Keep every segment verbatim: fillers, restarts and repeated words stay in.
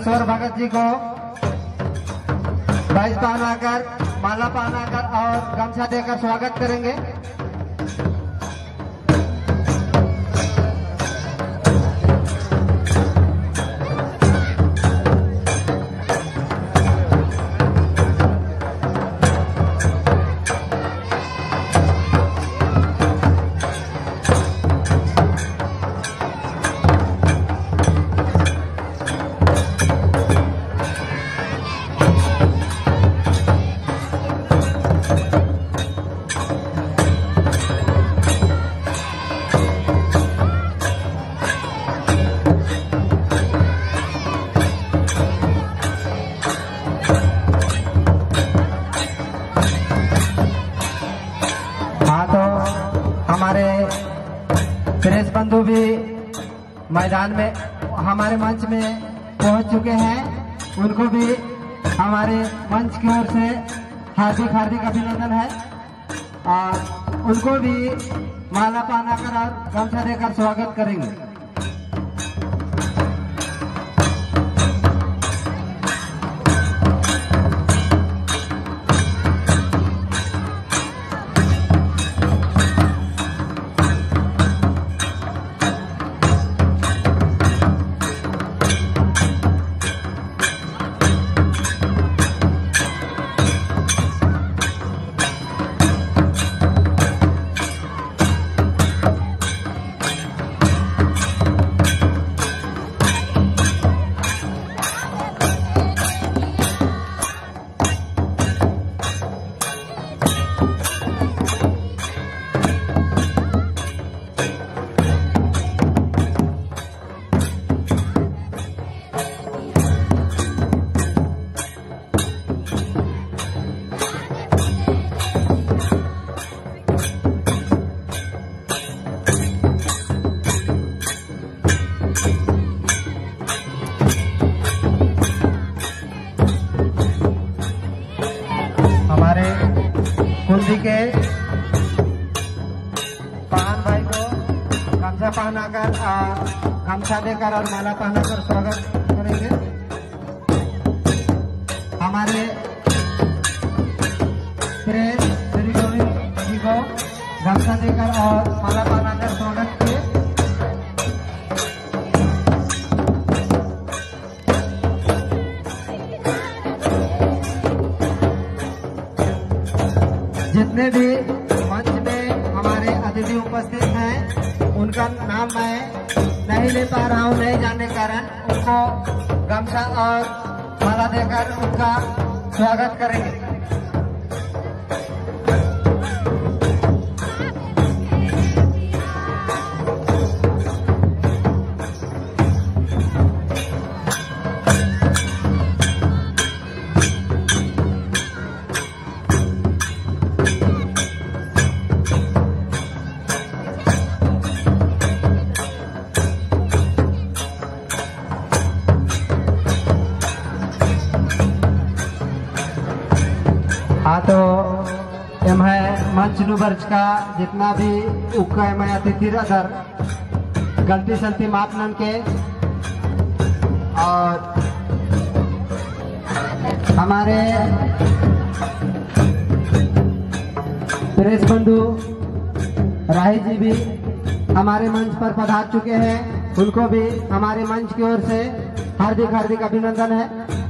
परमेश्वर भगत जी को बाइस पहनाकर, माला पहनाकर और गमछा देकर स्वागत करेंगे। हमारे प्रेस बंधु भी मैदान में, हमारे मंच में पहुंच चुके हैं। उनको भी हमारे मंच की ओर से हार्दिक हार्दिक अभिनंदन है और उनको भी माला पहनाकर और गमछा देकर स्वागत करेंगे। हमारे कुंदी के पान भाई को गमछा पहनाकर और गमछा देकर और माला पहनाकर स्वागत करेंगे। हमारे प्रेस श्री गोविंद जी को गमछा देकर और माला पहनाकर स्वागत किए। जितने भी मंच में हमारे अतिथि उपस्थित हैं उनका नाम मैं नहीं ले पा रहा हूं, नहीं जानने के कारण उनको गमछा और माला देकर उनका स्वागत करेंगे। हाँ, तो एम है मंच वर्ष का जितना भी उका मैं अतिथि अगर गलती सलती मापदंड के और हमारे प्रेस बंधु राही जी भी हमारे मंच पर पधार चुके हैं। उनको भी हमारे मंच की ओर से हार्दिक हार्दिक अभिनंदन है।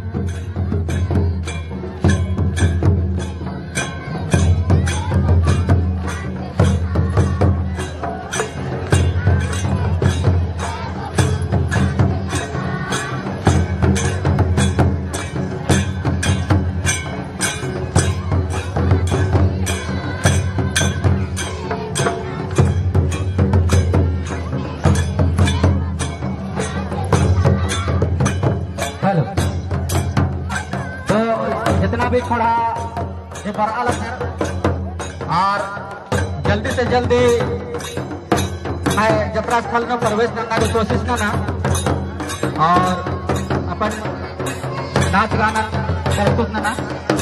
तो जितना भी थोड़ा ये बड़ा लग और जल्दी से जल्दी मैं जबरा स्थल में प्रवेश करने की कोशिश करना और अपन नाच गाना प्रस्तुत करना।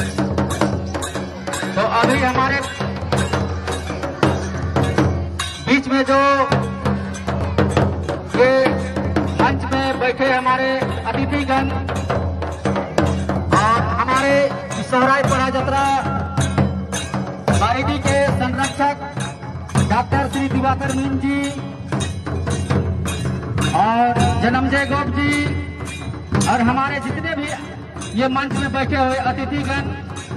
तो अभी हमारे बीच में जो ये मंच में बैठे हमारे अतिथिगण सोहराय पड़ा जतरा बारीडी के संरक्षक डॉक्टर श्री दिवाकर मीन जी और जन्मजय गोप जी और हमारे जितने भी ये मंच में बैठे हुए अतिथिगण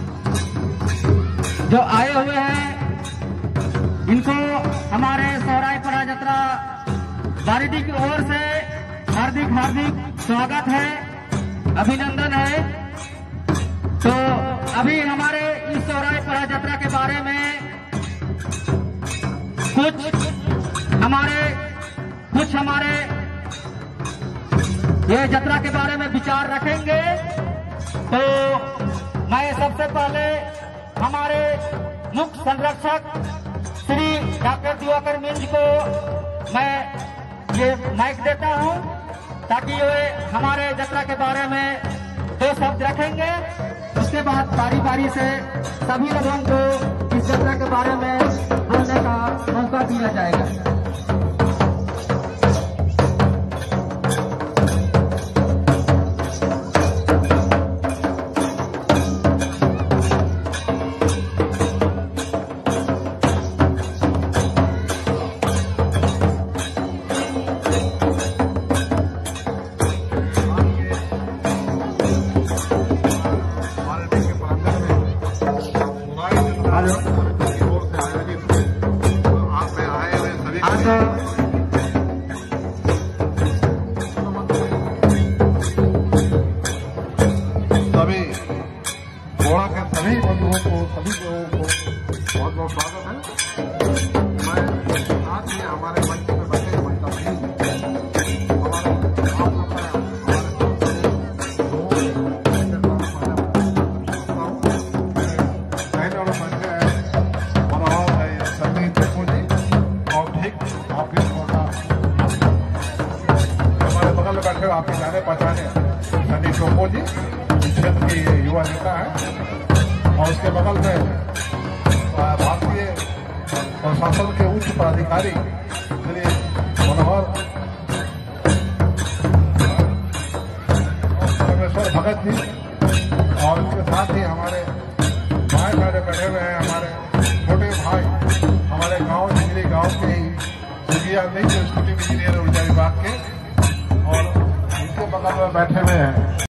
जो आए हुए हैं, इनको हमारे सोहराय पड़ा जतरा बारीडी की ओर से हार्दिक हार्दिक स्वागत है, अभिनंदन है। तो अभी हमारे इस सोहराय पड़ा जतरा के बारे में कुछ हमारे कुछ हमारे ये जतरा के बारे में विचार रखेंगे। तो मैं सबसे पहले हमारे मुख्य संरक्षक श्री डॉक्टर दिवाकर मीन जी को मैं ये माइक देता हूं, ताकि वे हमारे जतरा के बारे में दो शब्द रखेंगे। उसके बाद बारी बारी से सभी लोगों को इस जतरा के बारे में बोलने का मौका दिया जाएगा। सभी गोड़ा के सभी बंधुओं को, सभी लोगों को बहुत बहुत स्वागत है। मैं आज ही हमारे मंच में बैठे महिला मनोहर है सभी देखो जी, और ठीक आपकी हमारे बगल में बैठे आपके जाने पहचाने सनी टोपो जी क्षेत्र की युवा नेता है, और उसके बगल में भारतीय प्रशासन के उच्च पदाधिकारी श्री मनोहर परमेश्वर भगत जी, और उसके साथ ही हमारे भाई बहने बैठे हुए हैं, हमारे छोटे भाई हमारे गांव डिग्री गांव के ही सीबीआई नहीं जो स्कूटी इंजीनियर ऊर्जा विभाग के, और उनके बगल में बैठे हुए हैं